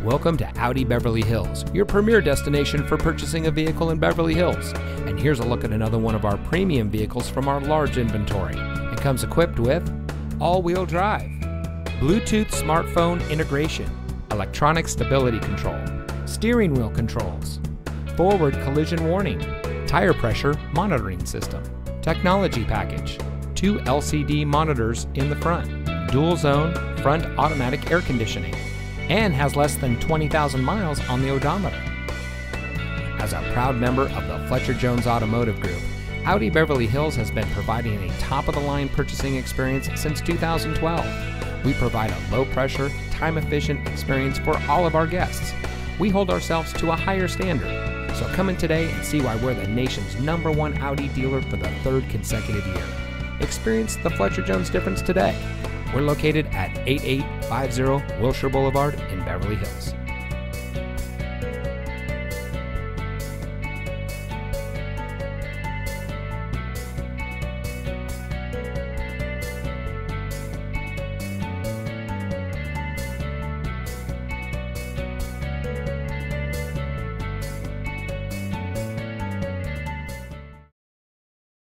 Welcome to Audi Beverly Hills, your premier destination for purchasing a vehicle in Beverly Hills. And here's a look at another one of our premium vehicles from our large inventory. It comes equipped with all-wheel drive, Bluetooth smartphone integration, electronic stability control, steering wheel controls, forward collision warning, tire pressure monitoring system, technology package, 2 LCD monitors in the front, dual zone front automatic air conditioning, and has less than 20,000 miles on the odometer. As a proud member of the Fletcher Jones Automotive Group, Audi Beverly Hills has been providing a top-of-the-line purchasing experience since 2012. We provide a low-pressure, time-efficient experience for all of our guests. We hold ourselves to a higher standard, so come in today and see why we're the nation's #1 Audi dealer for the 3rd consecutive year. Experience the Fletcher Jones difference today. We're located at 8850 Wilshire Boulevard in Beverly Hills.